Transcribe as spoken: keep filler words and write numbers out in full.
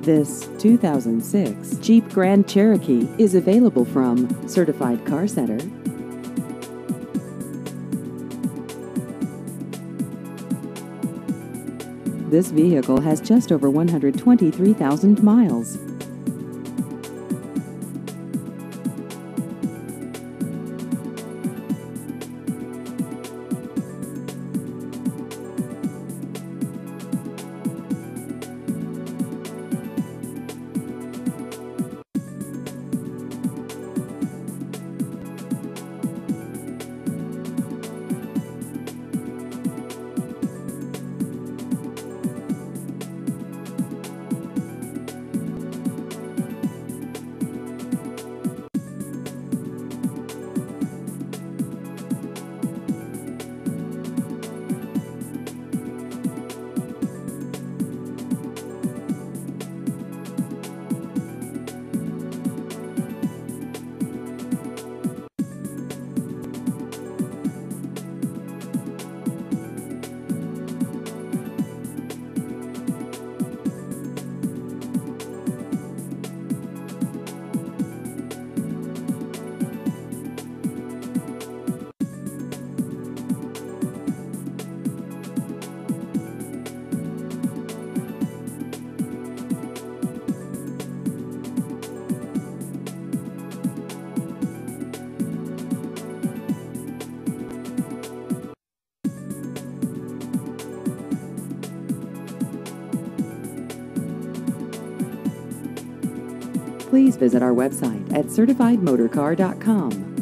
This two thousand six Jeep Grand Cherokee is available from Certified Car Center. This vehicle has just over one hundred twenty-three thousand miles. Please visit our website at certified motor car dot com.